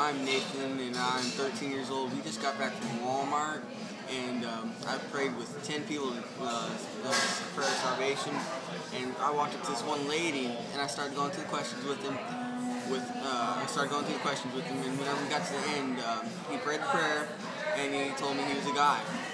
I'm Nathan, and I'm 13 years old. We just got back from Walmart, and I prayed with 10 people prayer of salvation. And I walked up to this one lady, and I started going through the questions with him. And whenever we got to the end, he prayed a prayer, and he told me he was a guy.